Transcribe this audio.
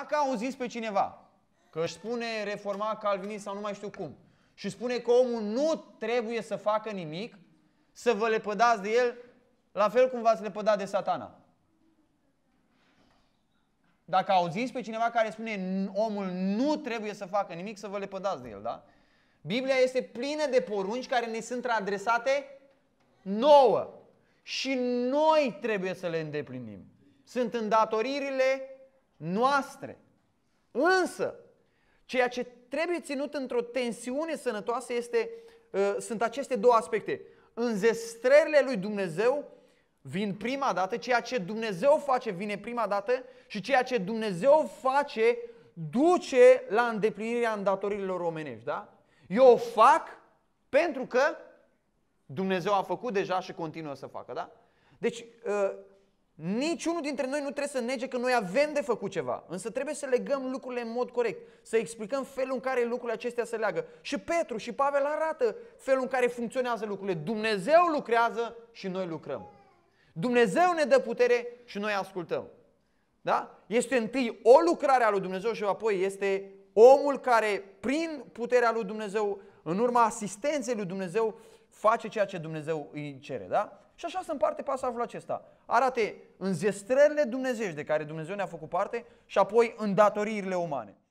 Dacă auziți pe cineva că își spune reformat, calvinist sau nu mai știu cum și spune că omul nu trebuie să facă nimic, să vă lepădați de el la fel cum v-ați lepădat de Satana. Dacă auziți pe cineva care spune omul nu trebuie să facă nimic, să vă lepădați de el, da? Biblia este plină de porunci care ne sunt adresate nouă. Și noi trebuie să le îndeplinim. Sunt îndatoririle noastre. Însă, ceea ce trebuie ținut într-o tensiune sănătoasă sunt aceste două aspecte. Înzestrările lui Dumnezeu vin prima dată, ceea ce Dumnezeu face vine prima dată și ceea ce Dumnezeu face duce la îndeplinirea îndatoririlor omenești. Da? Eu o fac pentru că Dumnezeu a făcut deja și continuă să facă. Da? Deci, niciunul dintre noi nu trebuie să nege că noi avem de făcut ceva. Însă trebuie să legăm lucrurile în mod corect. Să explicăm felul în care lucrurile acestea se leagă. Și Petru și Pavel arată felul în care funcționează lucrurile. Dumnezeu lucrează și noi lucrăm. Dumnezeu ne dă putere și noi ascultăm. Da? Este întâi o lucrare a lui Dumnezeu și apoi este omul care, prin puterea lui Dumnezeu, în urma asistenței lui Dumnezeu, face ceea ce Dumnezeu îi cere. Da? Și așa se împarte pasajul acesta. Arate înzestrările dumnezeiești de care Dumnezeu ne-a făcut parte și apoi îndatoririle umane.